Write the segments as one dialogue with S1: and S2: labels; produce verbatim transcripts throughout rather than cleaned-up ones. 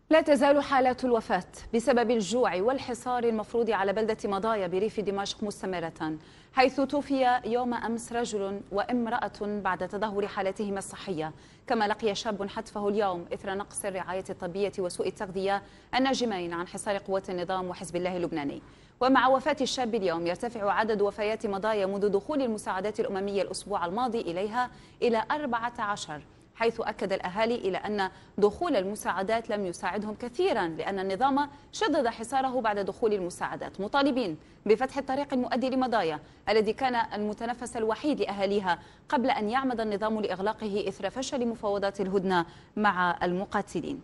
S1: لا تزال حالات الوفاة بسبب الجوع والحصار المفروض على بلدة مضايا بريف دمشق مستمرة، حيث توفي يوم أمس رجل وامرأة بعد تدهور حالتهما الصحية، كما لقي شاب حتفه اليوم إثر نقص الرعاية الطبية وسوء التغذية الناجمين عن حصار قوات النظام وحزب الله اللبناني. ومع وفاة الشاب اليوم يرتفع عدد وفيات مضايا منذ دخول المساعدات الأممية الأسبوع الماضي إليها إلى أربعة عشر، حيث أكد الأهالي إلى أن دخول المساعدات لم يساعدهم كثيرا لأن النظام شدد حصاره بعد دخول المساعدات، مطالبين بفتح الطريق المؤدي لمضايا الذي كان المتنفس الوحيد لأهاليها قبل أن يعمد النظام لإغلاقه إثر فشل مفاوضات الهدنة مع المقاتلين.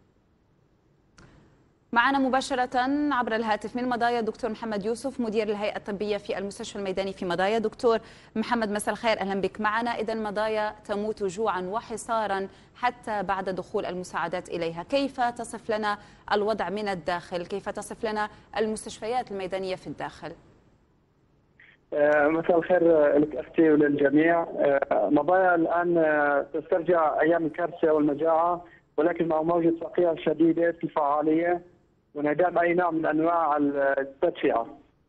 S1: معنا مباشرة عبر الهاتف من مضايا دكتور محمد يوسف مدير الهيئة الطبية في المستشفى الميداني في مضايا. دكتور محمد مساء الخير، أهلا بك معنا. إذا مضايا تموت جوعا وحصارا حتى بعد دخول المساعدات إليها، كيف تصف لنا الوضع من الداخل؟ كيف تصف لنا المستشفيات الميدانية في الداخل؟
S2: مساء الخير لك أختي وللجميع. مضايا الآن تسترجع أيام الكارثة والمجاعة، ولكن مع موجة فقيرة شديدة في الفعالية وانعدام أي نوع من أنواع التدفئة.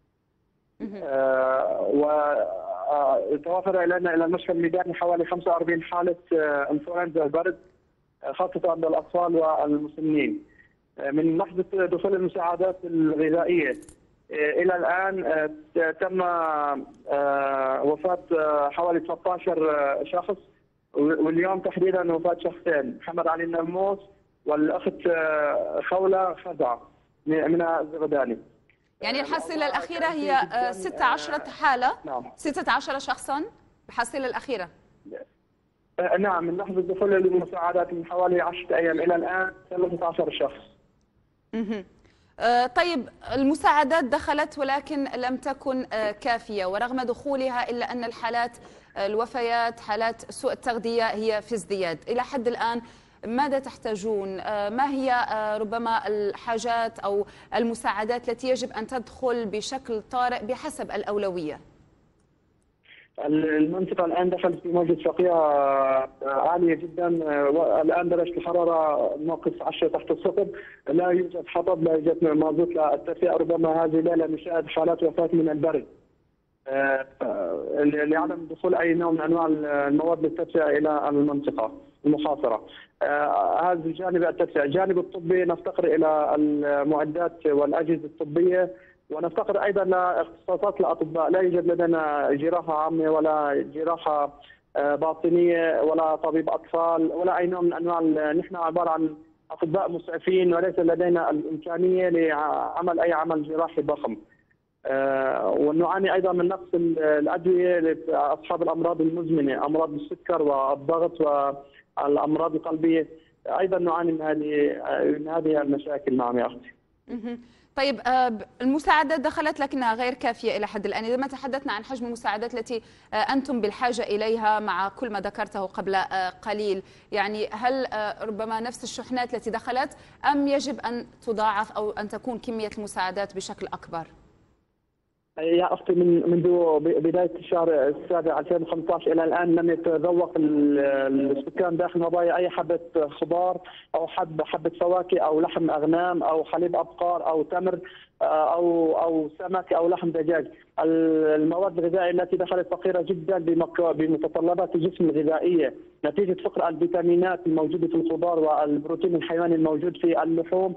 S2: آه وتوافر إلينا إلى المستشفى الميداني حوالي خمسة وأربعين حالة انفلونزا البرد، خاصة عند الأطفال والمسنين. من لحظة دخول المساعدات الغذائية إلى الآن تم وفاة حوالي ثلاثة عشر شخص، واليوم تحديدا وفاة شخصين، محمد علي النموس والأخت خولة خزعة من الزغداني.
S1: يعني الحصيلة الأخيرة هي ستة عشر حالة؟ نعم. ستة عشر شخصا الحصيلة الأخيرة؟
S2: نعم، من لحظة دخول المساعدات من حوالي عشرة أيام إلى الآن ثلاثة عشر شخص.
S1: اها. طيب المساعدات دخلت ولكن لم تكن كافية، ورغم دخولها إلا أن الحالات الوفيات حالات سوء التغذية هي في ازدياد. إلى حد الآن ماذا تحتاجون؟ ما هي ربما الحاجات أو المساعدات التي يجب أن تدخل بشكل طارئ بحسب الأولوية؟
S2: المنطقة الآن دخلت في موجة فقيرة عالية جدا، الآن درجة الحرارة ناقص عشرة تحت الصفر، لا يوجد حطب، لا يوجد مازوت للتدفئة. ربما هذه الليلة نشاهد حالات وفاة من البرد لعدم دخول أي نوع من أنواع المواد للتدفئة إلى المنطقة المحاصرة. هذا الجانب التدفئة. الجانب الطبي نفتقر إلى المعدات والأجهزة الطبية، ونفتقر ايضا لاختصاصات الاطباء. لا يوجد لدينا جراحه عامه ولا جراحه باطنيه ولا طبيب اطفال ولا اي نوع من انواع. نحن عباره عن اطباء مسعفين وليس لدينا الامكانيه لعمل اي عمل جراحي ضخم. ونعاني ايضا من نقص الادويه لاصحاب الامراض المزمنه، امراض السكر والضغط والامراض القلبيه. ايضا نعاني من هذه من هذه المشاكل. نعم يا اختي.
S1: طيب المساعدات دخلت لكنها غير كافية إلى حد الآن. إذا ما تحدثنا عن حجم المساعدات التي أنتم بالحاجة إليها مع كل ما ذكرته قبل قليل، يعني هل ربما نفس الشحنات التي دخلت أم يجب أن تضاعف أو أن تكون كمية المساعدات بشكل أكبر؟
S2: يا اختي، من منذ بدايه الشهر السابع ألفين وخمسة عشر الى الان لم يتذوق السكان داخل مضايا اي حبه خضار او حبه حبه فواكه او لحم اغنام او حليب ابقار او تمر او او سمك او لحم دجاج. المواد الغذائيه التي دخلت فقيره جدا بمتطلبات الجسم الغذائيه نتيجه فقر الفيتامينات الموجوده في الخضار والبروتين الحيواني الموجود في اللحوم.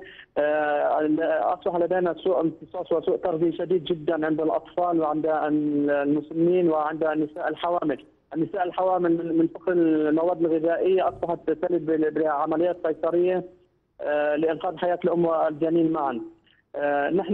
S2: اصبح لدينا سوء امتصاص وسوء تغذيه شديد جدا عند الاطفال وعند المسنين وعند النساء الحوامل. النساء الحوامل من فقر المواد الغذائيه اصبحت تلد بعمليات قيصريه لانقاذ حياه الام والجنين معا. نحن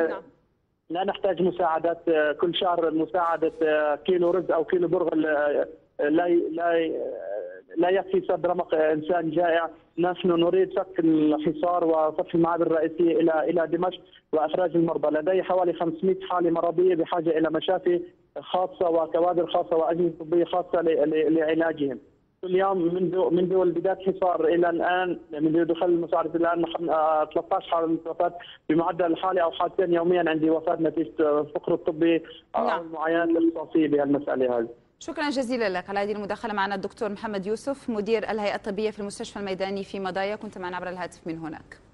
S2: لا نحتاج مساعدات كل شهر، مساعدة كيلو رز أو كيلو برغل لا لا لا يكفي سد رمق إنسان جائع. نحن نريد فك الحصار وفتح المعابر الرئيسية إلى إلى دمشق وإخراج المرضى. لدي حوالي خمسمئة حالة مرضية بحاجة إلى مشافي خاصة وكوادر خاصة وأجهزة طبية خاصة لعلاجهم. كل يوم منذ منذ بدايه الحصار الى الان، منذ دخول المساعدة الى الان ثلاثة عشر حاله وفاه بمعدل الحالي او حالتين يوميا عندي وفاه نتيجه الفقر الطبي او المعاينات الاختصاصيه بهالمساله هذه.
S1: شكرا جزيلا لك على هذه المداخله معنا الدكتور محمد يوسف مدير الهيئه الطبيه في المستشفى الميداني في مضايا، كنت معنا عبر الهاتف من هناك.